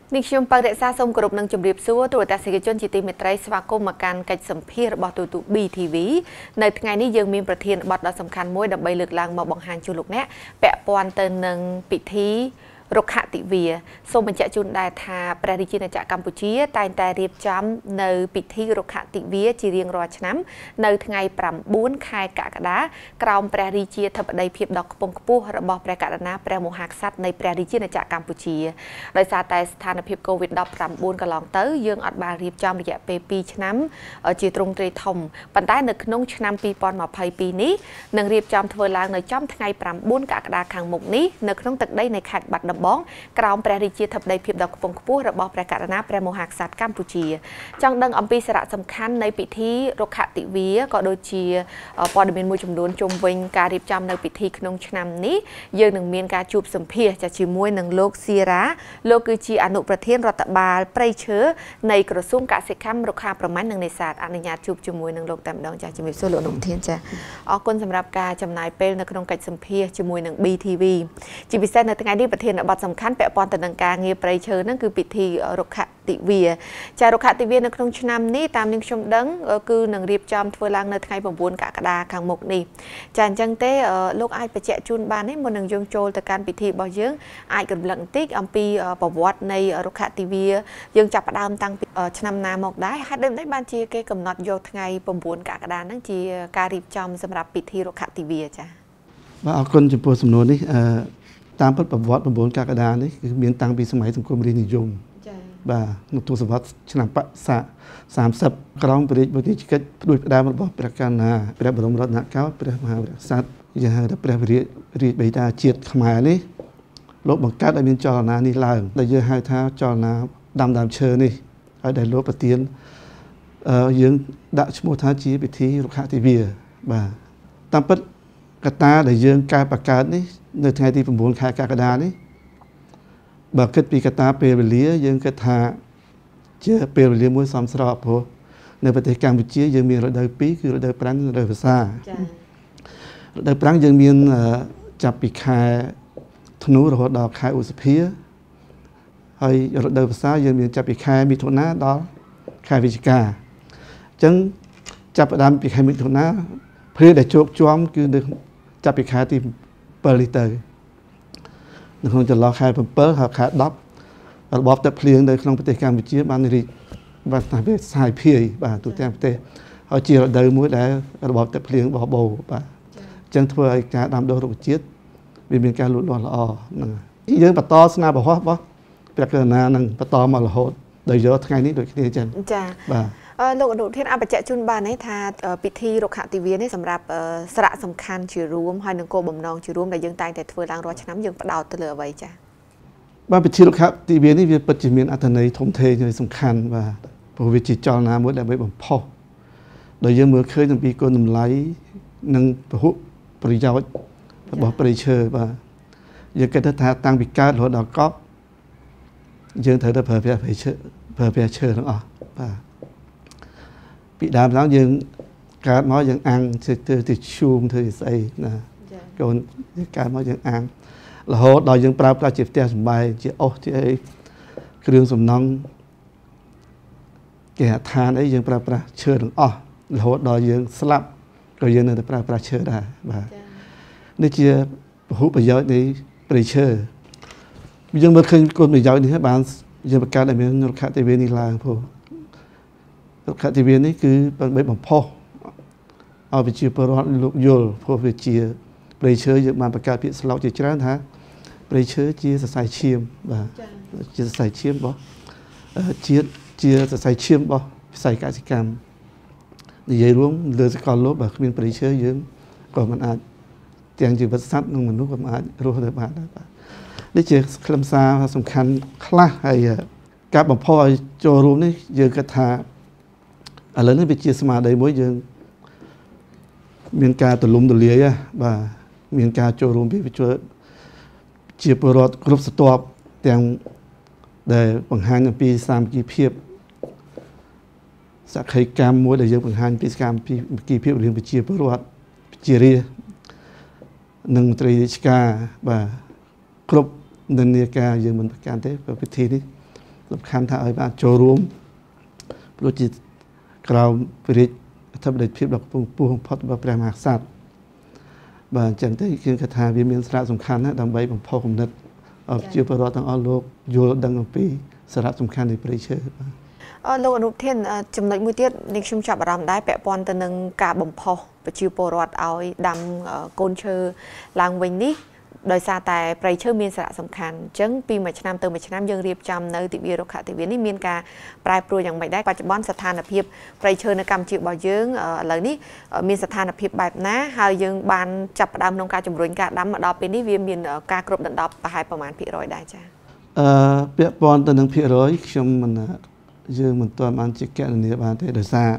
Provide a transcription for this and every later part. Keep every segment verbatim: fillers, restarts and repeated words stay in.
นิชมปฏิเสธส่งกรุบนังจุ่มรีบซัวตัวแต่สิ่งจนจิตมิตรสวากรมการกิจสัมเพรบอตุตุบีทีวีในไงนี้ยังมีประเทศบัตรสำคัญมวยดับใบเลือกลางมาบังหันจุลุกเนี้ยแปะปอนเตินนังปิธีรกขติเวียส่งบรรจุจุนได้ทาประดิจินจากกัมพูชีแต่แต่เรียบจำในปิธีรกขติเวียจีเรียงรอชน้ำในไงปรำบุญคายกะกระดากราวประดิจิทับได้เพียบดอกปงกปูระบอบประกาศนาประโมหักซัดในประดิจินจากกัมพูชีโดยซาแต่สถานพิบโควิดดอกปรำบุญกระลองเตยยังอัดบาเรียบจำระยะปีปีชน้ำจีตรงตรีทมปันได้ในขนมชน้ำปีปอนมาภัยปีนี้นังเรียบจำทเวลาในจำไงปรำบุญกะกระดาขังหมกนี้ในขนมตึกได้ในขัดบัตรดำบ้องกราวประดิจิทับได้เพียบดอกปงกปูระบอบประกาศนาประโมหักซัดกัมพูชีจังดังอัมพีสระสำคัญในปิธีรกขติเวียก็โดยจีปอดเป็นมวยจำนวนจมวิงการเรียบจำในปิธีขนมชน้ำนี้ยังหนึ่งเมียนการจูบสัมเพียจะจีมวยหนึ่งโลกซีระโลกคือจีอนุประเทศรัฐบาลไปเชื้อในกระทรวงเกษตรคำราคาประมาณหนึ่งในศาสตร์อนุญาตจูบจมวยหนึ่งโลกแต่ดองจากจีมีส่วนหลวงเทียนจะออกคนสำหรับการจำหน่ายเป็นในขนมไก่สัมเพียจมวยหนึ่งบีทีวีจีพิเศษในทางที่ประเทศบัตรสำคัญแปะปอนแต่ดังการเงียบไปเชื้อนั่นคือปิธีรกขติเวียจารกขติเวียในขนมชน้ำนี้ตามนิชมดังคือหนึ่งเรียบจำทเวลาในไงผมบุญกะกระดาขังหมกนี่จานจังเต้โลกไอไปเจาะจุนบานให้มันหนึ่งยงโจลแต่การปิธีบ่อยเยอะไอกับหลังติ๊กอัมพีประวัติในรกขติเวียยังจับประดามตั้งชนำนาหมกได้ฮัดเดิมได้บานจีเกกำหนดโยไงผมบุญกะกระดานั่งจีการเรียบจำสำหรับปิธีรกขติเวียจ้ะว่าเอาคนจะพูดสำนวนนี้ตามประวัติผมบุญกะกระดานี่คือเมียนตังปีสมัยสงครามรินิยมบ่านกตัวสวัสดิ์ชนะปะสะสามสับกรองปริบทิจิกด้วยประดามระบบประการนาประบรมรัตนเก้าประมหากษัตริย์ยังได้ประเรียรีใบตาเจียดขมายนี่ลบบังคับได้มีจอนานี่ลางได้เยอะให้ท้าจอนาดำดำเชอนี่เอาได้ลบปฏิญยังดัชโมทาจีไปที่ลูกค้าทีวีบ่าตามปัจกตาได้ยังการประกาศนี่ในไทยที่ผมบุญขายกากระดานี่บางครั้งปีกตาเปรียบเลี้ยยังกระทาเชื่อเปรียบเลี้ยมวยซ้ำสอบพอในประเทศกัมพูชียังมีระดับปีคือระดับปรังระดับภาษาระดับปรังยังมีจับปีคายธนูระดับดอกคายอุสเพียให้ระดับภาษายังมีจับปีคายมิถุนาดอกคายวิจิกาจังจับประดามปีคายมิถุนาเพื่อได้โจกจอมคือจับปีคายที่เปอร์ลิเตอร์นึกคงจะรอขายเปิลขายดับระบบแต่เพลียงโดยขนมปฏิการวิจิตรบางนิริบางทางเป็นสายเพียบางตัวแทนประเทศเอาจีระดับมือได้ระบบแต่เพลียงบ่อโบบางจังทั่วการดำโดยระบบจิตมีการหลุดหลอนละอนั่งยังปะตอสนาบอกว่าบ่เป็นเกินนานั่งปะตอมาละโหดโดยเยอะทั้งไงนี้โดยที่จันจ้าโลกอนุเทศอาประเจจุนบานให้ทาปิธีรกขติเวียนี่สำหรับสระสำคัญชื่อรวมหอยนังโกบ่มนองชื่อรวมแต่ยังตายแต่ทเวลางรอชน้ำยังประดาวเตลือไว้จ้าบ้านปิธีรกขติเวียนี่เป็นปัจจุบันอัตนัยทมเทยังสำคัญว่าพอวิจิตรจรน้ำมดได้ไม่บ่มพ่อโดยยังเมื่อเคยตั้งปีก่อนหนุ่มไหลนังประหุปริยาวบอกปริเชอว่ายังกระทาตั้งปีการหัวดอกก๊อกยังเธอได้เผยแพร่เผยเชอเผยแพร่เชอทั้งออกว่าปีดามแล้วยังการมอยังอังเธอติดชูมเธอใส่นะก่อนการมอยังอังแล้วเขาดอยยังปราบปราเจ็บเตี้ยสบายเจ้าโอ้ที่ไอ้เครื่องสำนักแก่ทานไอ้ยังปราบปราเชิญอ๋อแล้วเขาดอยยังสลับก็ยังนั่นแต่ปราบปราเชิญได้บ่านี่เจ้าหูประโยชน์นี้ปริเชอร์ยังเมื่อคืนคนประโยชน์นี้ให้บ้านยังประกาศอะไรเหมือนรถขับทีวีนี่ลางพอรถขับทีวีนี่คือเป็นแบบพ่อเอาไปเชียร์ปรอดลูกโยลพอไปเชียร์ปริเชอร์ยังมาประกาศพิษเราจะเจริญฮะปริเชอร์เชียร์ใส่เชียมบ่าเชียร์ใส่เชียมบ่เชียร์เชียร์ใส่เชียมบ่ใส่กสิกรรมในยัยร่วงเรือสกอลลบแบบมีปริเชอร์ยังก่อนมันอาจเตียงจีบสัตว์นึงมันรู้ว่ามันอาจรู้ได้บ้างได้ป่ะนี่เจอคลำซาสำคัญคลาไอ้การบ่มพ่อโจรูนี่ยังกระทาอะไรนั่นไปเชียร์สมาได้มวยยังมีการตะลุมตะเลียบ่ามีการโจรูไปช่วยเชียร์ปรอดกรุ๊ปสตอปแต่งได้บางฮันปีสามกี่เพียบสักใครกรรมมวยได้ยังบางฮันปีสามปีกี่เพียบเรื่องไปเชียร์ปรอดเชียร์เรียหนึ่งตรีชกาบ่าครบนันเนียกายังมันประการเทปพิธีนี้สำคัญถ้าเอาบ้านโจรวมโปรจิตกล่าวปริทบเด็ดพิบดอกปูปูของพอดบาแปรมาสัตว์บางจังได้คือคาถาวิมีสระสำคัญนะดำใบของพ่อของนัดเอาเชื่อประวัติทางอโลกโยดังปีสระสำคัญในปริเชอโลกอนุเทนจำนวนมือเทียในชุมชนรำได้แปะปอนตะนึงกาบ่มพอไปชิวโปรดเอาดำโกนเชอลางวินนี้โดยซาแต่ไปเชื่อมีสระสำคัญจังปีมาชนามเติมมาชนามยังเรียบจำในติวีรคติวีนี่มีการปลายปลัวอย่างไม่ได้ปัจจุบันสถานเพียบไปเชื่อในกรรมจิบบ่อยืงเหล่านี้มีสถานเพียบแบบนะหายังบานจับดำลงการจุ่มรุนการดำมาดอเป็นนี่วีมีการกรบดันดอบประหายประมาณพิร้อยได้จ้ะเปียปอนตะนึงพิร้อยชมมันยืมมันตัวมันจิกแกนนี้บานเตโดยซา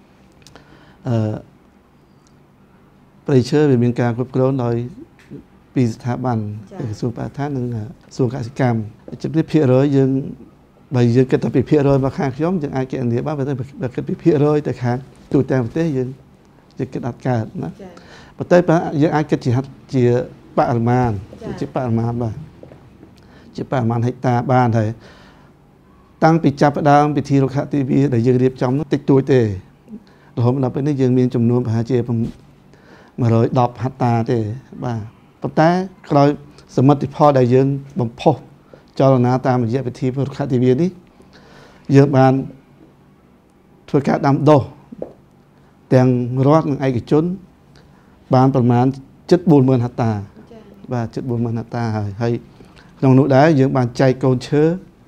ไปเชื่อมีการกรบกรนโดยปีสถาบันสู่ประธานหนึ่งสู่กสิกรรมจะได้เพียร้อยยังใบยังก็ต้องไปเพียร้อยมาข้างย้อมยังไอเกนนี้บ้างไปต้องไปไปเพียร้อยแต่ข้างตูแต่ประเทศยังจะกระดัดการนะประเทศปะยังไอเกจิฮัตจีปะอารมานจีปะอารมานบ้างจีปะอารมานให้ตาบ้านไทยตั้งปีจับดาวปีทีโรคทีวีได้ยังเรียบจำติดตัวเตะเราเราไปนี่ยังมีจำนวนประชาชนมาเลยดอกฮัตตาเตะบ้างปัจจัยเราสมมติพอได้ยังบ่มพอจอหน้าตามมันเยอะไปทีโรคทีวีนี้เยอะบานทั่วกาดำโดแต่งรอดไอ้กิจนบานประมาณจุดบุญเมืองฮัตตาบ้าจุดบุญเมืองฮัตตาให้ลองดูได้เยอะบานใจโกนเชื้อ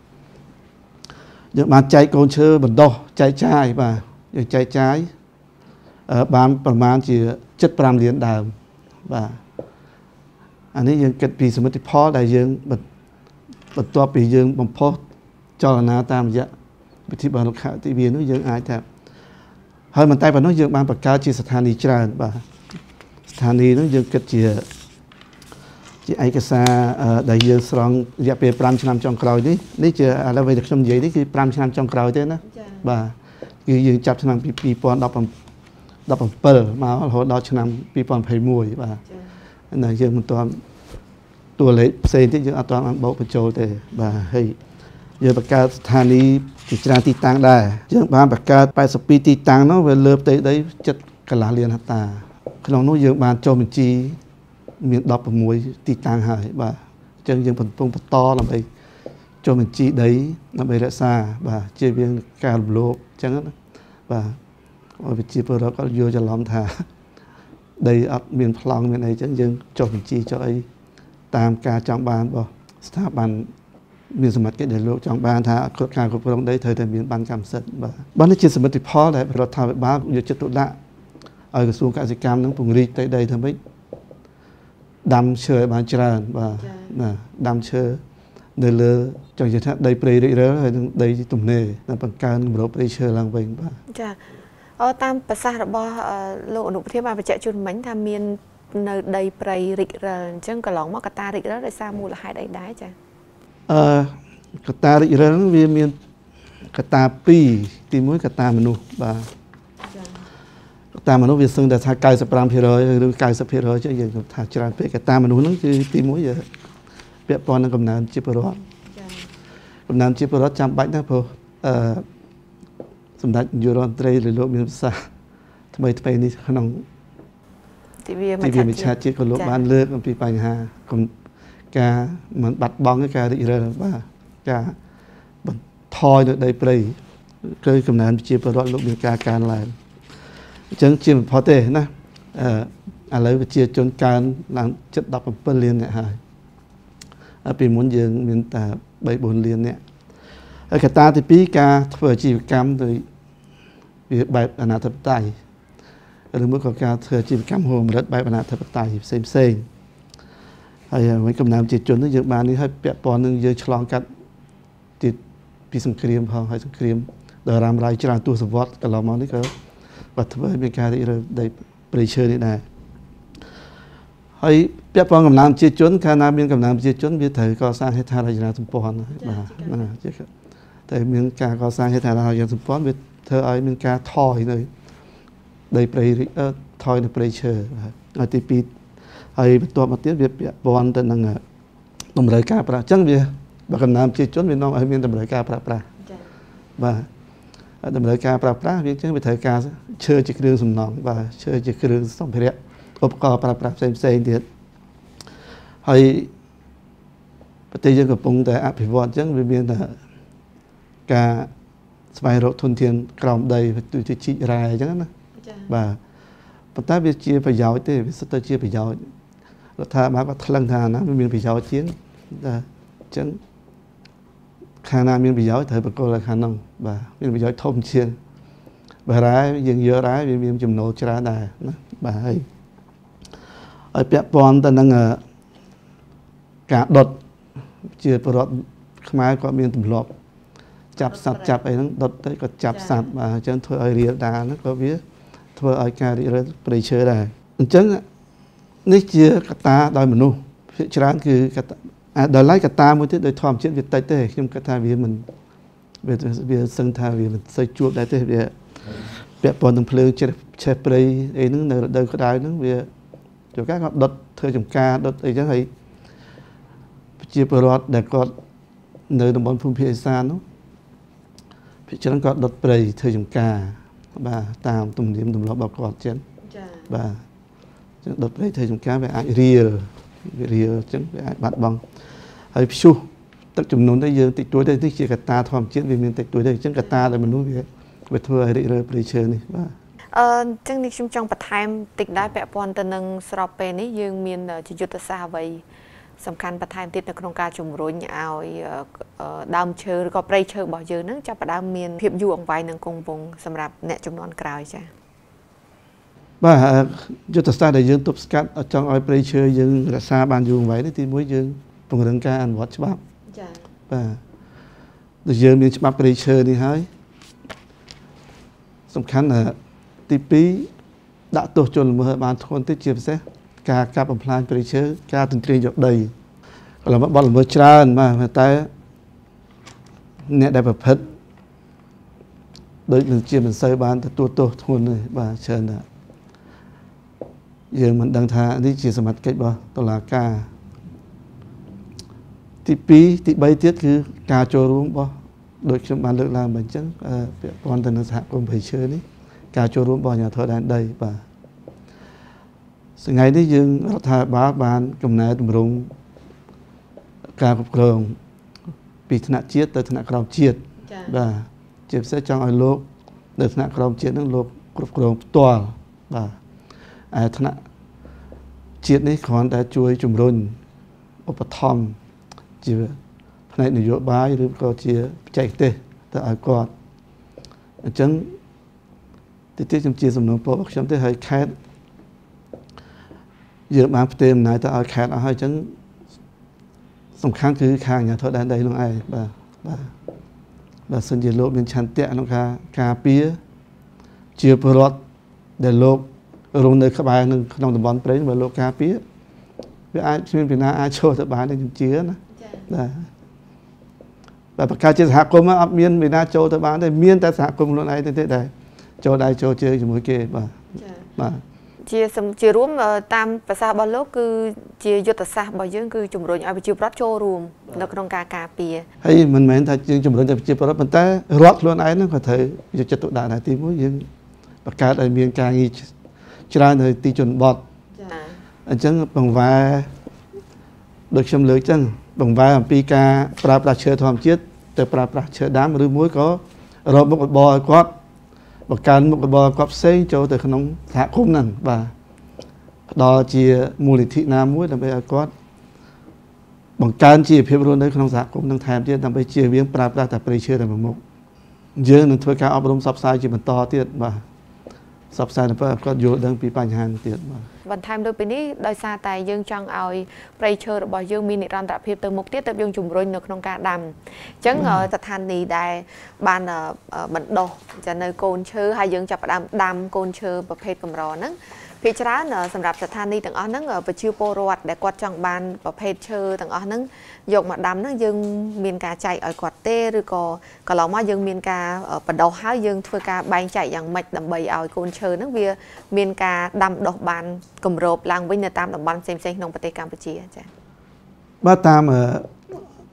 ยังมาใจโกนเชื่อบนโตใจใจป่ะยังใจใจบางประมาณจีจัดปรามเลี้ยนดาวป่ะอันนี้ยังเกิดปีสมัติพ่อได้ยังบัดบัดตัวปียังบ่มพ่อจรณาตามยะวิธีบาลขาทีวีนู้ยังอายแต่เฮ้ยมันตายป่ะนู้ยังบางประกาศจีสถานีจราป่ะสถานีนู้ยังเกิดจีจีไอกษาได้ยังสองอยากไปปรามชนามจองคราวนี้นี่เจออะไรไปจากชมใหญ่นี่คือปรามชนามจองคราวเด้นะบ่าคือยังจับชนามปีปีปอนดอกปั๊มดอกปั๊มเปิลมาหัวดอกชนามปีปอนไผ่มวยบ่าอันนั้นยังมันตัวตัวเล็กเซนที่ยังเอาตัวมันบอกไปโจเตบ่าเฮ้ยยังประกาศสถานีกิจการตีตังได้ยังบางประกาศไปสปีตีตังเนาะเวลาเลิฟได้ได้จัดกะลาเรียนฮัตตาขนมนู้ยังบางโจมจีมีดอกประมวยตีต่างหายบ่าจังยังผลปงผลต่อลำไปโจมจีได้ลำไปรักษาบ่าเจียงการโลกจังนั้นบ่าว่าไปจีเปิดเราก็โยจะล้อมท่าได้อัดมีพลังมีอะไรจังยังโจมจีจะไอตามการจังบานบ่สถาบันมีสมัติเกิดในโลกจังบานท่าการควบคุมได้เธอแต่มีบันกรรมเสร็จบ่าบ้านนี้จิตสมัติพ่อได้เราทำแบบบ้าอยู่จุดตุละเอากระทรวงการศึกษาทั้งปุ่งรีได้ได้ทำให้ดำเชยบานจราบ่าน่ะดำเชยเดินเลยจังจะทัดได้เปรย์ได้เรื่อยได้ตุ่มเนยนั่นเป็นการเราเปรย์เชยลังเวงบ่าจ้ะเอาตามภาษาระบอบโลกอนุประเทศมาไปเจาะจุดเหมือนทำเมียนในได้เปรย์ริเรนจังกระหล่องมอกตาริเรนได้สร้างมูลค่าได้ได้จ้ะเอ่อกตาริเรนเวียนเมียนกตาปีตีมุ้ยกตามนุษย์บ่าตามมนุษย์วิซึ่งแต่ถ้ากายสปรามเพลอยหรือกายสเพลอยจะอย่างถ้าจราเปกตามมนุษย์นั่นคือตีมุ้ยเยอะเปียปอนนั่งกำนันจิปรอดกำนันจิปรอดจำบัตรนะพอสมเด็จยูโรนเตรหรือโลกมีภาษาทำไมทำไมนี่ขนมทีวีมีชาติกับโลกบ้านเลิกมันปีปัญหาคนกาเหมือนบัดบองก็กาได้อีกแล้วว่ากาบันทอยได้เปรย์เคยกำนันจิปรอดโลกมีการการอะไรจังจีนพอเต้นะอะไรไปเจียจนการหลังจัดดับเปิลเรียนเนี่ยหายปีมุนยืนมีแต่ใบบนเรียนเนี่ยกตาที่ปีกาเผื่อจีบกรรมโดยแบบอนาถปไตยหรือเมื่อก่อนการเผื่อจีบกรรมโฮมรัดแบบอนาถปไตยเซมเซงไอ้ไว้กำนำจิตจนนึกเยอะมานี่ให้เปียปอนนึงเยอะฉลองกันติดปีสงครามพอให้สงครามเดารามรายจราตัวสวัสดิ์กับเรามานี่ก็ปัจจุบันมีการได้ปริเชอร์นี่ได้ให้เปียปองกำลังจีจนขณะมีกำลังจีจนมีเถิดก่อสร้างให้ทารายนาสมปอนนะมานะเจ้าครับแต่มีการก่อสร้างให้ทารายนาสมปอนมีเธอไอ้มีการทอยเลยได้ปริเอ่อทอยในปริเชอร์ไอ้ที่ปีไอ้ตัวมาเตี้ยเปียปอนแต่นั่งอ่ะตรงรายการประจังเบียបើកំណាមជាជនវានាំឲ្យមានតម្រូវការប្រើប្រាស់បាទតម្រូវការប្រើប្រាស់វាអញ្ចឹងវាត្រូវការឈើជាគ្រឿងសំណង់បាទឈើជាគ្រឿងសម្ភារៈឧបករណ៍ប្រើប្រាស់ផ្សេងផ្សេងទៀតហើយប្រទេសយើងកំពុងតែអភិវឌ្ឍអញ្ចឹងវាមានតែការស្វែងរកធនធានក្រោមដីដូចជាជីករ៉ែអញ្ចឹងណាបាទប៉ុន្តែវាជាប្រយោជន៍ទេវាសុទ្ធតែជាប្រយោជន៍រដ្ឋាភិបាលក៏ថ្លឹងថាណាវាមានប្រយោជន៍ជាងតែអញ្ចឹងខាងណាមានប្រយោជន៍ត្រូវបកគលខាងនោះបាទមានប្រយោជន៍ធំជាងបើរ៉ែយើងយករ៉ែវាមានចំណូលច្រើនដែរណាបាទហើយឲ្យពាក់ព័ន្ធទៅនឹងការដុតជាប្រវត្តិខ្មែរគាត់មានទម្លាប់ចាប់សត្វចាប់អីហ្នឹងដុតទៅក៏ចាប់សត្វបាទអញ្ចឹងធ្វើឲ្យរាលដាលហ្នឹងក៏វាធ្វើឲ្យការរីករាលព្រៃឈើដែរអញ្ចឹងនេះជាកត្តាដោយមនុស្សភាគច្រើនគឺកត្តាដល់ឡែកកត្តាមួយទៀតដោយធម្មជាតិវាតិចទេខ្ញុំគិតថាវាមិនវាវាសឹងថាវាមិនសូវជួបដែរទេវាពាក់ព័ន្ធនឹងភ្លើងចេះឆេះព្រៃអីហ្នឹងនៅរដូវក្តៅហ្នឹងវាជួនកាលគាត់ដុតធ្វើចំការដុតអីចឹងហើយប្រជាពលរដ្ឋដែលគាត់នៅតំបន់ភូមិភាគឦសាននោះភាគច្រើនគាត់ដុតព្រៃធ្វើចំការបាទតាមទំនៀមទម្លាប់របស់គាត់ចឹងចា៎បាទចឹងដុតព្រៃធ្វើចំការវាអាចរៀលវារៀលចឹងវាអាចបាត់បង់ហើយព្យុះទឹកចំនួនទៅយើងតិចតួចទៅនេះជាកត្តាធម្មជាតិវាមានតិចតួចទៅអញ្ចឹងកត្តាដែលមនុស្សវាវាធ្វើឲ្យរីករាលព្រៃឈើនេះបាទអឺអញ្ចឹងនេះខ្ញុំចង់បន្ថែមតិចដែរពាក់ព័ន្ធទៅនឹងស្របពេលនេះយើងមានជាយុទ្ធសាស្ត្រអ្វីសំខាន់បន្ថែមទៀតនៅក្នុងការជំរុញឲ្យដើមឈើឬក៏ព្រៃឈើរបស់យើងហ្នឹងចាប់ផ្ដើមមានភាពយូរអង្វែងនិងគង់វង្សសម្រាប់អ្នកជំនាន់ក្រោយចា៎បាទយុទ្ធសាស្ត្រដែលយើងទប់ស្កាត់ចង់ឲ្យព្រៃឈើយើងរក្សាបានយូរអង្វែងនេះទីមួយយើងពង្រឹងការអនុវត្តច្បាប់ចា៎បាទដូចយើងមានច្បាប់ព្រៃឈើនេះហើយសំខាន់ទីពីរដាក់ទោសជនល្មើសឲ្យបានធ្ងន់តិចជាពិសេសការកាប់បំផ្លាញព្រៃឈើការទន្ទ្រានយកដីកន្លងមកបទល្មើសច្រើនបាទតែអ្នកដែលប្រព្រឹត្តដូចមិនជាមិនសូវបានទទួលទោសធ្ងន់ទេបាទច្រើនណាស់យើងមិនដឹងថានេះជាសមត្ថកិច្ចរបស់តុលាការទីពីរទីបីទៀតគឺការចូលរួមរបស់ដូចខ្ញុំបានលើកឡើងមកអញ្ចឹងពាក់ព័ន្ធទៅនឹងសហគមន៍ព្រៃឈើនេះការចូលរួមរបស់អាជ្ញាធរដែនដីបាទថ្ងៃនេះយើងរដ្ឋាភិបាលបានកំណែតម្រង់ការគ្រប់គ្រងពីថ្នាក់ជាតិទៅថ្នាក់ក្រោមជាតិបាទជាពិសេសចង់ឲ្យលោកនៅថ្នាក់ក្រោមជាតិនឹងលោកគ្រប់គ្រងផ្ទាល់បាទឯថ្នាក់ជាតិនេះគ្រាន់តែជួយជំរុញឧបត្ថម្ភជាផ្នែកនយោបាយឬក៏ជាបច្ចេកទេសទៅឲ្យគាត់អញ្ចឹងទីទីខ្ញុំជាសំណូមពររបស់ខ្ញុំទេហើយខេត្តយើងបានផ្ទេរអំណាចទៅឲ្យខេត្តអស់ហើយអញ្ចឹងសំខាន់គឺខាងអាជ្ញាធរដែនដីនោះឯងបាទបាទបើសិនជាលោកមានឆន្ទៈក្នុងការការពារជាពលរដ្ឋដែលលោករស់នៅក្បែរនឹងក្នុងតំបន់ព្រៃបើលោកការពារវាអាចមានពីណាអាចចូលទៅបានទេខ្ញុំជឿណាបាទបើប្រកាសជាសហគមន៍អត់មានពីណាចូលទៅបានទេមានតែសហគមន៍ខ្លួនឯងទេដែលចូលដៃចូលជើងជាមួយគេបាទបាទជាជារួមតាមភាសារបស់លោកគឺជាយុទ្ធសាស្ត្ររបស់យើងគឺជំរុញឲ្យប្រជាពលរដ្ឋចូលរួមនៅក្នុងការការពារហើយមិនមែនថាយើងជំរុញតែប្រជាពលរដ្ឋប៉ុន្តែរដ្ឋខ្លួនឯងហ្នឹងក៏ត្រូវយកចិត្តទុកដាក់ដែរទីមួយយើងបង្កើតឲ្យមានការងារច្រើននៅទីជនបទចា៎អញ្ចឹងបង្វែរដូចខ្ញុំលើកចឹងបង្វែរអំពីការប្រើប្រាស់ឈើធម្មជាតិទៅប្រើប្រាស់ឈើដាំឬមួយក៏រកមុខរបរឲ្យគាត់បង្កើនមុខរបរគាត់ផ្សេងចូលទៅក្នុងសហគមន៍ហ្នឹងបាទផ្ដល់ជាមូលនិធិណាមួយដើម្បីឲ្យគាត់បង្កើនជីវភាពរស់នៅក្នុងសហគមន៍នឹងថែមទៀតដើម្បីជៀសវាងប្រើប្រាស់តែព្រៃឈើតែមួយមុខយើងនឹងធ្វើការអប់រំផ្សព្វផ្សាយជាបន្តទៀតបាទផ្សព្វផ្សាយដើម្បីឲ្យគាត់យល់ដឹងពីបញ្ហានេះទៀតបាទបន្ថែមលើពីនេះដោយសារតែយើងចង់ឲ្យព្រៃឈើរបស់យើងមាននិរន្តរភាពទៅមុខទៀតទើបយើងជំរុញនៅក្នុងការដាំអញ្ចឹងស្ថានីយ៍ដែលបានបណ្ដុះចានៅកូនឈើហើយយើងចាប់ផ្ដើមដាំកូនឈើប្រភេទកម្រហ្នឹងភាគច្រើនសម្រាប់ស្ថានីយ៍ទាំងអស់ហ្នឹងប្រជាពលរដ្ឋដែលគាត់ចង់បានប្រភេទឈើទាំងអស់ហ្នឹងយកមកដាំហ្នឹងយើងមានការចែកឲ្យគាត់ទេឬក៏កន្លងមកយើងមានការបដោះហើយយើងធ្វើការបែងចែកយ៉ាងម៉េចដើម្បីឲ្យកូនឈើហ្នឹងវាមានការដាំដុះបានគម្របឡើងវិញនៅតាមតំបន់ផ្សេងៗក្នុងប្រទេសកម្ពុជាចា៎បាទតាម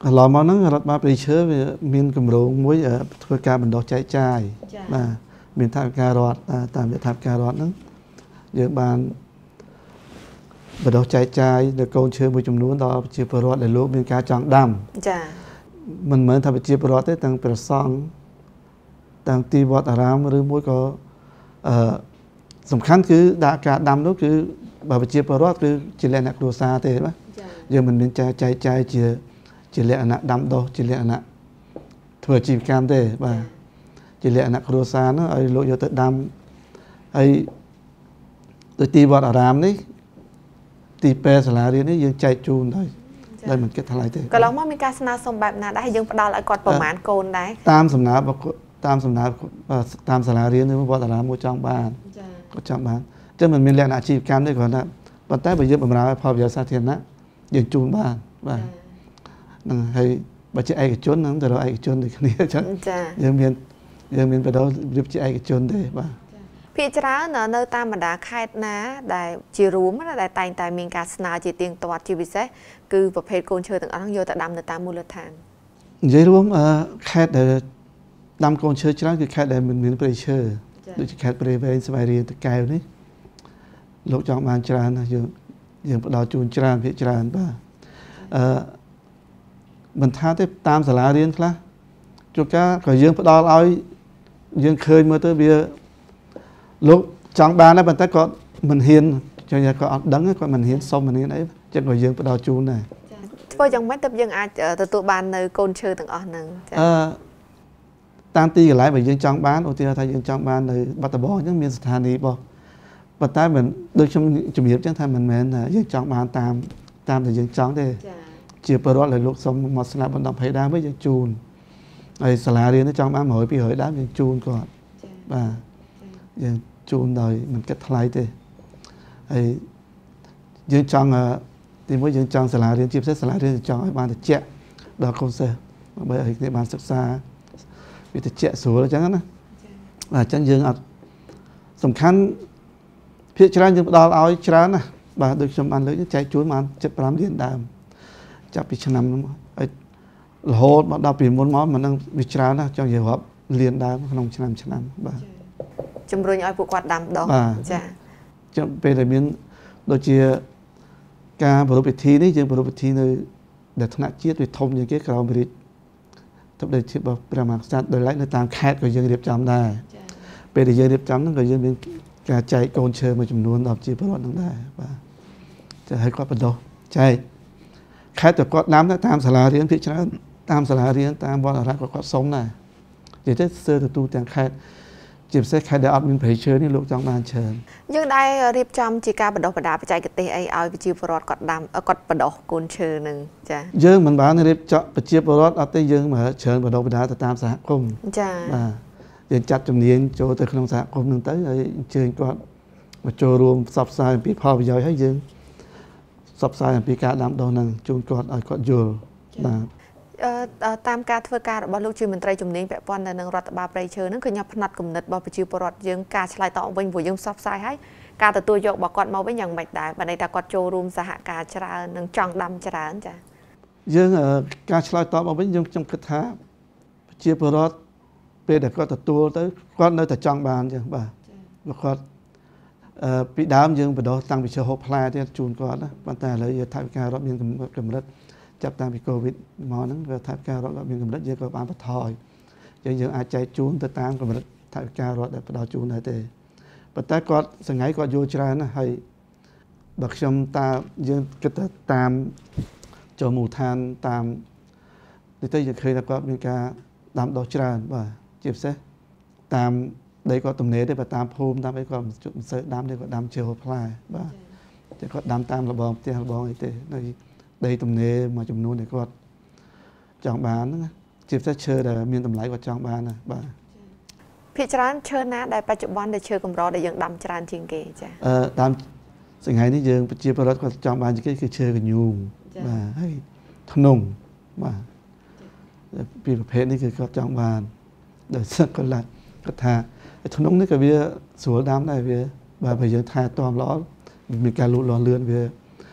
ឡោមកហ្នឹងរដ្ឋបាលព្រៃឈើវាមានគម្រោងមួយធ្វើការបណ្ដុះចែកចាយបាទមានថាវិការរដ្ឋតាមវិធានការរដ្ឋហ្នឹងយើងបានបណ្ដុះចែកចាយនៅកូនឈើមួយចំនួនដល់ប្រជាពលរដ្ឋដែលលោកមានការចង់ដាំចាមិនមែនថាប្រជាពលរដ្ឋទេទាំងព្រះសង្ឃទាំងទីវត្តអារាមឬមួយក៏អឺសំខាន់គឺដាក់ការដាំនោះគឺបើប្រជាពលរដ្ឋគឺជាលក្ខណៈគ្រួសារទេបាទយើងមិនមានចែកចាយជាជាលក្ខណៈដាំដុះជាលក្ខណៈធ្វើអាជីវកម្មទេបាទជាលក្ខណៈគ្រួសារនោះឲ្យលោកយកទៅដាំហើយទៅទីវត្តអារាមនេះទីពេលសាលារៀននេះយើងចែកជូនហើយដែលមិនគិតថ្លៃទេកន្លងមកមានការស្នើសុំបែបណាដែរយើងផ្ដល់ឲ្យគាត់ប្រមាណកូនដែរតាមសំណើតាមសំណើតាមសាលារៀនឬវត្តអារាមមួយចង់បានចា៎គាត់ចង់បានចឹងមិនមានលក្ខណៈអាជីវកម្មទេគ្រាន់តែប៉ុន្តែបើយើងបម្រើឲ្យផលប្រយោជន៍សាធារណៈយើងជូនបានបាទហ្នឹងហើយបើជាឯកជនហ្នឹងទៅរកឯកជនដូចគ្នាចឹងចា៎យើងមានយើងមានបដោរៀបជាឯកជនទេបាទភាគច្រើននៅតាមបណ្ដាខេត្តណាដែលជារួមដែលតែងតែមានការស្នើជាទៀងទាត់ជាពិសេសគឺប្រភេទកូនឈើទាំងអស់ហ្នឹងយកទៅដាំនៅតាមមូលដ្ឋាននិយាយរួមខេត្តដែលដាំកូនឈើច្រើនគឺខេត្តដែលមិនមានព្រៃឈើដូចជាខេត្តព្រៃវែងស្វាយរៀងតាកែវនេះលោកចង់បានច្រើនណាយើងយើងផ្ដល់ជូនច្រើនភាគច្រើនបាទអឺមិនថាទេតាមសាលារៀនខ្លះជួនកាលក៏យើងផ្ដល់ឲ្យយើងឃើញមើលទៅវាលោកចង់បានដែរប៉ុន្តែគាត់មិនហ៊ានចឹងគាត់អត់ដឹងគាត់មិនហ៊ានសុំមិនហ៊ានអីចឹងក៏យើងផ្ដល់ជូនដែរធ្វើយ៉ាងម៉េចទើបយើងអាចទទួលបាននៅកូនឈើទាំងអស់ហ្នឹងចាអឺតាមទីកន្លែងបើយើងចង់បានឧទាហរណ៍ថាយើងចង់បាននៅបាត់ដំបងអញ្ចឹងមានស្ថានីយ៍របស់ប៉ុន្តែមិនដូចខ្ញុំជំរាបចឹងថាមិនមែនយើងចង់បានតាមតាមដែលយើងចង់ទេជាពលរដ្ឋដែលលោកសុំមកស្នាប់បណ្ដំភ័យដើមវិញយើងជូនហើយសាលារៀនចង់បានមួយពីរយដើមយើងជូនគាត់បាទយើងជូនដោយមិនគិតថ្លៃទេហើយយើងចង់ទីមួយយើងចង់សាលារៀនជាពិសេសសាលារៀនចង់ឲ្យបានត្រជាក់ដល់កូនសិស្សដើម្បីឲ្យគ្នាបានសិក្សាវាត្រជាក់ស្រួលអញ្ចឹងណាបាទអញ្ចឹងយើងអត់សំខាន់ភាគច្រើនយើងផ្ដល់ឲ្យច្រើនណាបាទដូចខ្ញុំបានលើកចែកជូនបានជិតប្រាំលានដើមចាប់ពីឆ្នាំឲ្យរហូតមកដល់ពីមុនមកមិននឹងវាច្រើនណាចង់និយាយរាប់លានដើមក្នុងឆ្នាំឆ្នាំបាទជំរុញឲ្យពួកគាត់ដាំដុះចាចាំពេលដែលមានដូចជាការប្រារព្ធពិធីនេះយើងប្រារព្ធពិធីនៅដែលថ្នាក់ជាតិវាធំជាងគេក្រោមរាជទៅដូចជាព្រះមហាក្សត្រដោយឡែកនៅតាមខេត្តក៏យើងរៀបចំដែរពេលដែលយើងរៀបចំហ្នឹងក៏យើងមានការចែកកូនឈើមួយចំនួនដល់ជាពលរដ្ឋហ្នឹងដែរបាទចាឲ្យគាត់បណ្ដុះចែកខេត្តទៅគាត់ដាំតាមសាលារៀនភាគច្រើនតាមសាលារៀនតាមវត្តអារាមគាត់គាត់សុំដែរនិយាយទៅស្ទើរទៅទូទាំងខេត្តជាពិសេសខេត្តដែលអត់មានព្រៃឈើនេះលោកចង់បានច្រើនយើងដែររៀបចំជាការបណ្ដុះបណ្ដាលបច្ចេកទេសអីឲ្យប្រជាពលរដ្ឋគាត់ដាំគាត់បណ្ដុះកូនឈើនឹងចាយើងមិនបានរៀបចំប្រជាពលរដ្ឋអត់ទេយើងមកច្រើនបណ្ដុះបណ្ដាលទៅតាមសហគមន៍ចាបាទយើងចាត់ជំនាញចូលទៅក្នុងសហគមន៍នឹងទៅហើយអញ្ជើញគាត់មកចូលរួមផ្សព្វផ្សាយអំពីផលប្រយោជន៍ហើយយើងផ្សព្វផ្សាយអំពីការដាំដុះនឹងជូនគាត់ឲ្យគាត់យល់បាទតាមការធ្វើការរបស់លោកជាមន្ត្រីជំនាញពាក់ព័ន្ធនៅនឹងរដ្ឋបាលព្រៃឈើហ្នឹងគឺខ្ញុំផ្នែកគំនិតរបស់ប្រជាពលរដ្ឋយើងការឆ្លើយតបវិញព្រោះយើងផ្សព្វផ្សាយហើយការទទួលយករបស់គាត់មកវិញយ៉ាងម៉េចដែរបើន័យថាគាត់ចូលរួមសហការច្រើននិងចង់ដាំច្រើនចាយើងការឆ្លើយតបមកវិញយើងខ្ញុំគិតថាប្រជាពលរដ្ឋពេលដែលគាត់ទទួលទៅគាត់នៅតែចង់បានចឹងបាទបើគាត់អឺពីដើមយើងបដោះតាំងពីឈើហូបផ្លែទៀតជូនគាត់ណាប៉ុន្តែឥឡូវយើងថវិការដ្ឋមានកម្រិតចាប់តាំងពីកូវីដមកហ្នឹងវាថវិការដ្ឋមានកម្រិតយើងក៏បានបន្ថយអញ្ចឹងយើងអាចចែកជូនទៅតាមកម្រិតថវិការដ្ឋដែលផ្ដល់ជូនដែរទេប៉ុន្តែគាត់សងៃគាត់យល់ច្រើនណាស់ហើយបើខ្ញុំតាមយើងគិតទៅតាមចូលមូលដ្ឋានតាមនេះទៅយើងឃើញថាគាត់មានការដាំដុះច្រើនបាទជាពិសេសតាមដីគាត់ទំនេរទេបើតាមភូមិតាមអីគាត់មិនសូវដាំទេគាត់ដាំជើហូបផ្លែបាទតែគាត់ដាំតាមរបងផ្ទះរបងអីទេនៅដីទំនេរមួយចំនួនដែលគាត់ចង់បានហ្នឹងជាពិសេសឈើដែលមានតម្លៃគាត់ចង់បានណាបាទភាគច្រើនឈើណាដែលបច្ចុប្បន្នដែលឈើកម្រដែលយើងដាំច្រើនជាងគេចាអឺដាំសង្ហៃនេះយើងប្រជាពលរដ្ឋគាត់ចង់បានជាងគេគឺឈើកញូងបាទហើយធ្នង់បាទពីប្រភេទនេះគឺគាត់ចង់បានដោយសឹកគាត់ឡាត់គាត់ថាធ្នង់នេះក៏វាស្រួលដាំដែរវាបាទបើយើងថែទាំល្អមានការលូតលាស់លឿនវា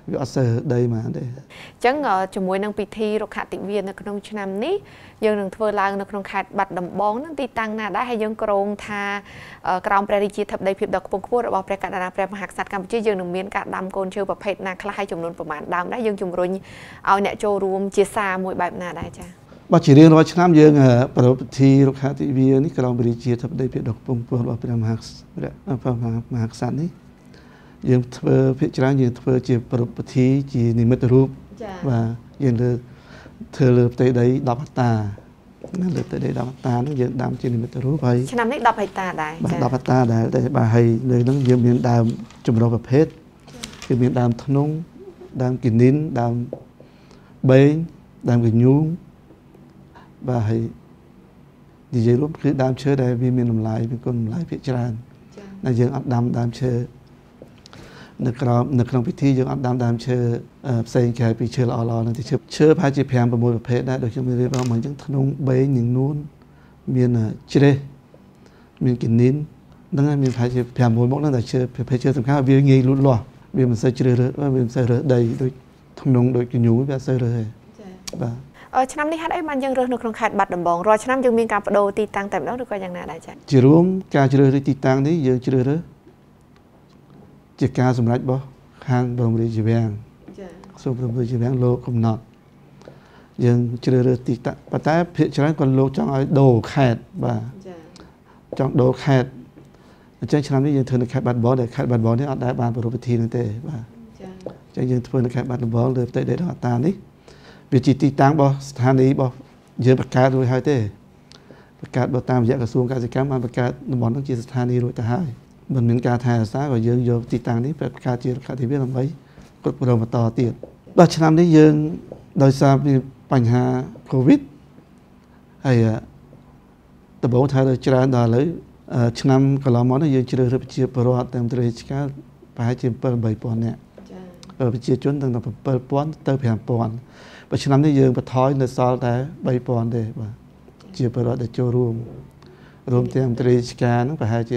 វាអត់សូវដីមកទេអញ្ចឹងជាមួយនឹងពិធីរុក្ខតិវិនៅក្នុងឆ្នាំនេះយើងនឹងធ្វើឡើងនៅក្នុងខេត្តបាត់ដំបងនឹងទីតាំងណាដែរហើយយើងក្រងថាក្រោមព្រះរាជាធិបតីភាពដ៏ខ្ពង់ខ្ពស់របស់ព្រះកណ្ដាលព្រះមហាក្សត្រកម្ពុជាយើងនឹងមានការដាំកូនឈើប្រភេទណាខ្លះហើយចំនួនប្រមាណដើមដែរយើងជំរុញឲ្យអ្នកចូលរួមជាសារមួយបែបណាដែរចា៎បើជារៀងរាល់ឆ្នាំយើងប្រពៃពិធីរុក្ខតិវិនេះក្រោមព្រះរាជាធិបតីភាពដ៏ខ្ពង់ខ្ពស់របស់ព្រះមហាព្រះមហាក្សត្រនេះយើងធ្វើភាគច្រើនយើងធ្វើជាប្រពៃពិធីជានិមិត្តរូបបាទយើងលើធ្វើលើផ្ទៃដីដប់ហិកតានៅលើផ្ទៃដីដប់ហិកតានោះយើងដាំជានិមិត្តរូបហើយឆ្នាំនេះដប់ហិកតាដែរចា៎ដប់ហិកតាដែរតែបាទហើយនៅនោះយើងមានដើមចម្រុះប្រភេទគឺមានដើមធ្នង់ដើមគិនីនដើមបេងដើមកញ្ញូងបាទហើយនិយាយរួមគឺដើមឈើដែលវាមានតម្លៃមានគុណតម្លៃភាគច្រើនតែយើងអត់ដាំដើមឈើនៅក្រោមនៅក្នុងពិធីយើងអត់ដាំដើមឈើផ្សេងក្រៅពីឈើល្អៗនឹងទីឈើឈើប្រហែលជា 5 6 ប្រភេទដែរដូចខ្ញុំរៀបរាប់មកអញ្ចឹងធ្នង់បេងនិងនួនមានជ្រេះមានគិនីនហ្នឹងហើយមានប្រហែលជា 5 6 មុខហ្នឹងតែឈើប្រភេទឈើសំខាន់វាងាយលូតលាស់វាមិនសូវជ្រើសរើសវាមិនសូវរើសដីដូចធ្នង់ដូចគញ្ញូវាអត់សូវរើសទេបាទឆ្នាំនេះហេតុអីបានយើងរើសនៅក្នុងខេត្តបាត់ដំបងរាល់ឆ្នាំយើងមានការបដូរទីតាំងតែម្ដងឬក៏យ៉ាងណាដែរចា៎ជារួមការជ្រើសរើសទីតាំងនេះយើងជ្រើសរើសជាការសម្រេចរបស់ខាងបរមរាជវាំងចា៎សូមបរមរាជវាំងលោកកំណត់យើងជ្រើសរើសទីតាំងប៉ុន្តែភាគច្រើនគាត់លោកចង់ឲ្យដូរខេត្តបាទចា៎ចង់ដូរខេត្តអញ្ចឹងឆ្នាំនេះយើងធ្វើនៅខេត្តបាត់ដំបងតែខេត្តបាត់ដំបងនេះអត់ដែលបានប្រពៃពិធីនោះទេបាទចា៎អញ្ចឹងយើងធ្វើនៅខេត្តបាត់ដំបងលើផ្ទៃដីរបស់តានេះវាជាទីតាំងរបស់ស្ថានីយ៍របស់យើងបង្កើតរួចហើយទេបង្កើតតាមរយៈក្រសួងកសិកម្មបានបង្កើតតំបន់នោះជាស្ថានីយ៍រួចទៅហើយមិនមានការថែរក្សាក៏យើងយកទីតាំងនេះបង្កើតជារុក្ខតិវិដើម្បីគ្រប់គ្រងបន្តទៀតដល់ឆ្នាំនេះយើងដោយសារបញ្ហាកូវីដហើយដំបូងថាច្រើនដល់ឥឡូវឆ្នាំកន្លងមកនេះយើងជ្រើសរើសប្រជាពលរដ្ឋតាមត្រីឆ្កាប្រហែលជា 7 8 ពាន់នាក់ប្រជាជនទាំង 7 ពាន់ទៅ 5 ពាន់បើឆ្នាំនេះយើងបន្ថយនៅសល់តែ 3 ពាន់ទេបាទជាពលរដ្ឋដែលចូលរួមរួមទាំងត្រីឆ្កាហ្នឹងប្រហែលជា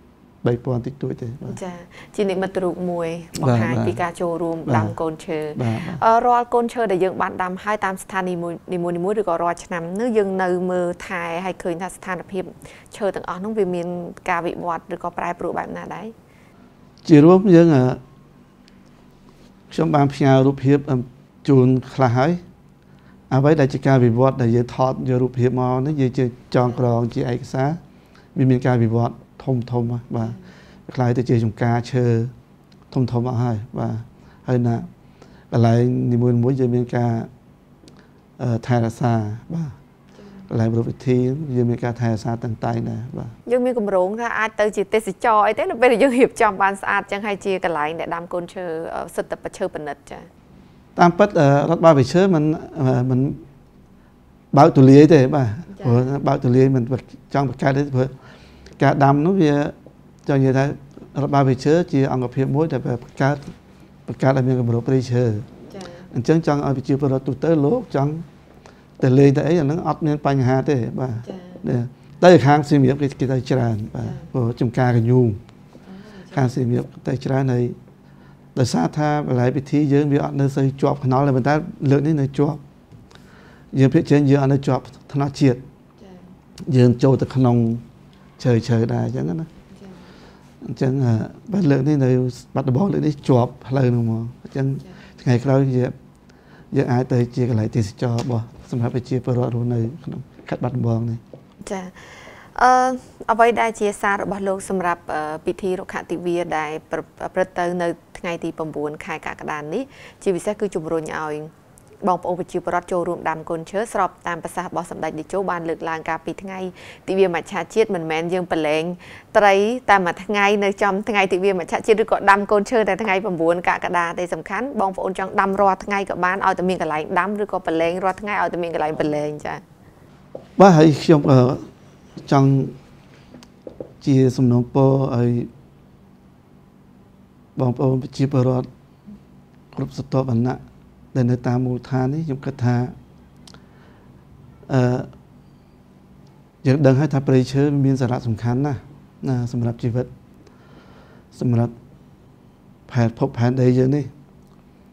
3 ពាន់តិចតួចទេបាទចាជានិមិត្តរូបមួយបង្ហាញពីការចូលរួមដាំកូនឈើរាល់កូនឈើដែលយើងបានដាំហើយតាមស្ថានីយ៍នីមួយៗឬក៏រាល់ឆ្នាំនោះយើងនៅមើលថែឲ្យឃើញថាស្ថានភាពឈើទាំងអស់នោះវាមានការវិវត្តឬក៏ប្រែប្រួលបែបណាដែរជារួមយើងខ្ញុំបានផ្ញើរូបភាពជូនខ្លះហើយអ្វីដែលជាការវិវត្តដែលយើងថតយករូបភាពមកនេះយើងចងក្រងជាឯកសារវាមានការវិវត្តធំធំបាទខ្លាយទៅជាចំការឈើធំធំអស់ហើយបាទហើយណាកន្លែងនីមួយៗយើងមានការថែរក្សាបាទកន្លែងប្រពៃពិធីយើងមានការថែរក្សាទាំងតែងដែរបាទយើងមានកម្រងថាអាចទៅជាទេសចរអីទេនៅពេលដែលយើងរៀបចំបានស្អាតចឹងហើយជាកន្លែងដែលដាំកូនឈើសិទ្ធិប្រឈើពិនិត្យចាតាមពិតរដ្ឋបាលវិឈើមិនមិនបើកទូលាយទេបាទព្រោះបើកទូលាយមិនចង់បង្កើតទេព្រោះការដាំនោះវាចង់និយាយថារដ្ឋបាលវិឈើជាអង្គភាពមួយដែលបង្កើតបង្កើតឲ្យមានកម្រិតព្រៃឈើចាអញ្ចឹងចង់ឲ្យប្រជាពលរដ្ឋទូទៅលោកចង់តែលេងតែអីអាហ្នឹងអត់មានបញ្ហាទេបាទចាតែខាងសៀមរាបគេគេទៅច្រើនបាទព្រោះចំការកញ្ញូងខាងសៀមរាបទៅច្រើនហើយដោយសារថាបល័យពិធីយើងវាអត់នៅសូវជាប់ខ្នល់តែប៉ុន្តែលើកនេះនៅជាប់យើងភាគច្រើនយើងអត់នៅជាប់ថ្នាក់ជាតិយើងចូលទៅក្នុងឈើឈើដែរអញ្ចឹងណាអញ្ចឹងបើលើកនេះនៅបាត់ដំបងលើកនេះជាប់ផ្លូវនោះមកអញ្ចឹងថ្ងៃក្រោយយើងយើងអាចទៅជាកន្លែងទេសចររបស់សម្រាប់ប្រជាពលរដ្ឋរស់នៅក្នុងខេត្តបាត់ដំបងនេះចាអឺអ្វីដែលជាសាររបស់លោកសម្រាប់ពិធីរុក្ខតិវិដែលប្រព្រឹត្តទៅនៅថ្ងៃទី 9 ខែកក្កដានេះជាពិសេសគឺជំរុញឲ្យបងប្អូនប្រជាពលរដ្ឋចូលរួមដាំកូនឈើស្របតាមប្រសាសន៍របស់សម្ដេចតេជោបានលើកឡើងកាលពីថ្ងៃទិវាមច្ឆជាតិមិនមែនយើងប្រឡែងត្រីតែមួយថ្ងៃនៅចំថ្ងៃទិវាមច្ឆជាតិឬក៏ដាំកូនឈើតែថ្ងៃ 9 កក្កដាទេសំខាន់បងប្អូនចង់ដាំរាល់ថ្ងៃក៏បានឲ្យតែមានកន្លែងដាំឬក៏ប្រឡែងរាល់ថ្ងៃឲ្យតែមានកន្លែងប្រឡែងចា៎បាទហើយខ្ញុំចង់ជាសំណូមពរឲ្យបងប្អូនប្រជាពលរដ្ឋគ្រប់ស្រទាប់វណ្ណៈដែលនៅតាមមូលដ្ឋាននេះខ្ញុំគិតថាអឺយើងដឹងហើយថាព្រៃឈើមានសារៈសំខាន់ណាស់ណាសម្រាប់ជីវិតសម្រាប់ផែនភពផែនដីយើងនេះ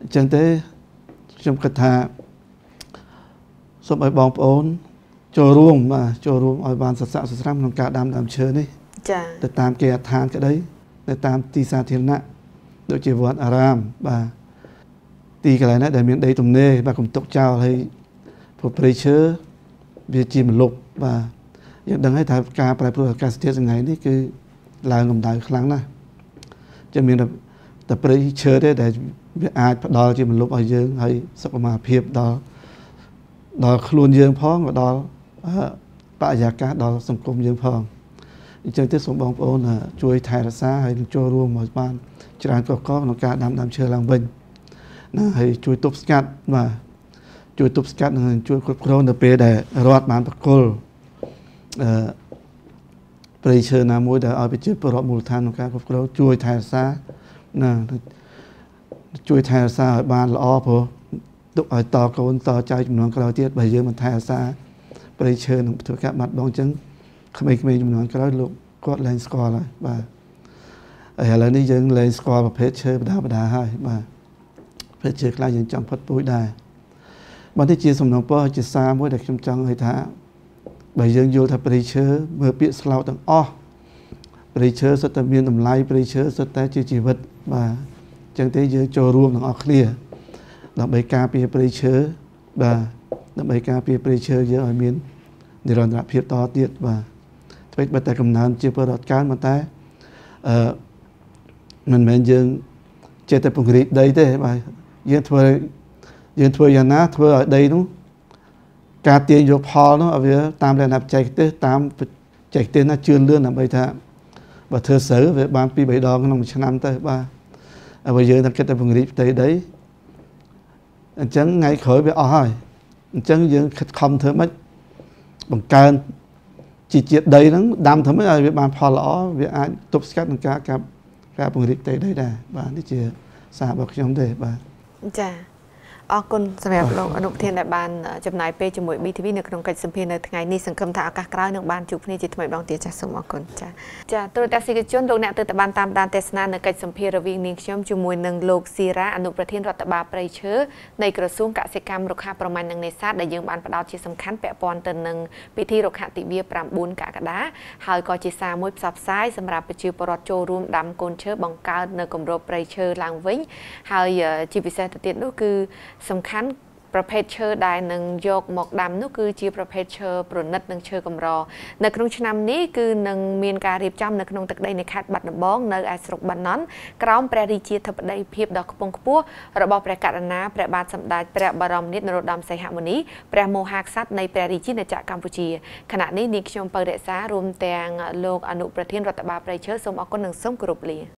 ចឹងទេខ្ញុំគិតថាសូមឲ្យបងប្អូនចូលរួមបាទចូលរួមឲ្យបានសស្រាក់សស្រាំក្នុងការដាំដើមឈើនេះចា៎ទៅតាមគេអដ្ឋានក្តីទៅតាមទីសាធារណៈដូចជាវត្តអារាមបាទទីកន្លែងណាដែលមានដីទំនេរបាទកុំទុកចោលហើយព្រោះព្រៃឈើវាជាមលុបបាទយើងដឹងហើយថាការប្រែប្រួលអាកាសធាតុថ្ងៃនេះគឺឡើងកម្ដៅខ្លាំងណាស់จะមានតែព្រៃឈើទេដែលវាអាចផ្ដល់ជាមលុបឲ្យយើងហើយសុខភាពដល់ដល់ខ្លួនយើងផងក៏ដល់បរិយាកាសដល់សង្គមយើងផងអញ្ចឹងទេសូមបងប្អូនជួយថែរក្សាហើយនឹងចូលរួមមកបានច្រើនកកក្នុងការដាំដើមឈើឡើងវិញណាហើយជួយទប់ស្កាត់បាទជួយទប់ស្កាត់និងជួយគ្រប់គ្រងនៅពេលដែលរដ្ឋបានបកគលអឺព្រៃឈើណាមួយដែលឲ្យប្រជាពលរដ្ឋមូលដ្ឋានក្នុងការគ្រប់គ្រងជួយថែរក្សាណាជួយថែរក្សាឲ្យបានល្អព្រោះទុកឲ្យតកូនតចៅចំនួនក្រោយទៀតបើយើងមិនថែរក្សាព្រៃឈើនឹងធ្វើការបាត់បង់អញ្ចឹងក្មេងៗចំនួនក្រោយលោកគាត់លែងស្គាល់ហើយបាទហើយឥឡូវនេះយើងលែងស្គាល់ប្រភេទឈើបដាបដាហើយបាទប្រភេទឈើខ្លះយើងចង់ផុតពូជដែរបាទនេះជាសំណងពរជាសារមួយដែលខ្ញុំចង់ឲ្យថាបើយើងយល់ថាព្រៃឈើមើលពាក្យស្លោកទាំងអស់ព្រៃឈើសុទ្ធតែមានតម្លៃព្រៃឈើសុទ្ធតែជាជីវិតបាទអញ្ចឹងទេយើងចូលរួមទាំងអស់គ្នាដើម្បីការពារព្រៃឈើបាទដើម្បីការពារព្រៃឈើយើងឲ្យមាននិរន្តរភាពតទៀតបាទធ្វើបើតែកំណើនជាពលរដ្ឋកើនប៉ុន្តែអឺមិនមែនយើងចេះតែពង្រីកដីទេបាទយើងធ្វើយើងធ្វើយ៉ាងណាធ្វើឲ្យដីនោះការទាញយកផលនោះឲ្យវាតាមលក្ខណៈបច្ចេកទេសតាមបច្ចេកទេសណាជឿនលឿនដើម្បីថាបើធ្វើស្រូវវាបានពីរបីដងក្នុងមួយឆ្នាំទៅបាទហើយបើយើងតែគិតតែពង្រីកផ្ទៃដីអញ្ចឹងថ្ងៃក្រោយវាអស់ហើយអញ្ចឹងយើងខិតខំធ្វើម៉េចបង្កើនជីជាតិដីហ្នឹងដាំធ្វើម៉េចឲ្យវាបានផលល្អវាអាចទប់ស្កាត់នឹងការការការពង្រីកផ្ទៃដីដែរបាទនេះជាសាររបស់ខ្ញុំទេបាទចាអរគុណសម្រាប់លោកអនុប្រធានដែលបានចំណាយពេលជាមួយ ប៊ី ធី វី នៅក្នុងកិច្ចសម្ភាសន៍នៅថ្ងៃនេះសង្ឃឹមថាឱកាសក្រោយនឹងបានជួបគ្នាជាថ្មីម្ដងទៀតចាសសូមអរគុណចាចាទូរទស្សនិកជនលោកអ្នកទើបបានតាមដានទេសនានៅកិច្ចសម្ភាសន៍រវាងនាងខ្ញុំជាមួយនឹងលោកស៊ីរ៉ាអនុប្រធានរដ្ឋបាលព្រៃឈើនៃក្រសួងកសិកម្មរុក្ខាប្រមាញ់និងនេសាទដែលយើងបានផ្ដោតជាសំខាន់ពាក់ព័ន្ធទៅនឹងពិធីរុក្ខទិវាប្រាំបួនកក្កដាហើយក៏ជាសារមួយផ្សព្វផ្សាយសម្រាប់ប្រជាពលរដ្ឋចូលរួមដាំកូនឈើបង្កើតនៅគម្របព្រៃឈើឡើងវិញហើយជាពិសេសទៅទៀតនោះគឺសំខាន់ប្រភេទឈើដែលនឹងយកមកដាំនោះគឺជាប្រភេទឈើប្រណិតនិងឈើកម្រនៅក្នុងឆ្នាំនេះគឺនឹងមានការរៀបចំនៅក្នុងទឹកដីនៃខេត្តបាត់ដំបងនៅឯស្រុកបាណន់ក្រោមព្រះរាជាធិបតីភាពដ៏ខ្ពង់ខ្ពស់របស់ព្រះករុណាព្រះបាទសម្ដេចព្រះបរមនាថនរោត្តមសីហមុនីព្រះមហាក្សត្រនៃព្រះរាជាណាចក្រកម្ពុជាខណៈនេះនាងខ្ញុំពៅរក្សារួមទាំងលោកអនុប្រធានរដ្ឋបាលព្រៃឈើសូមអរគុណនិងសូមគោរពលា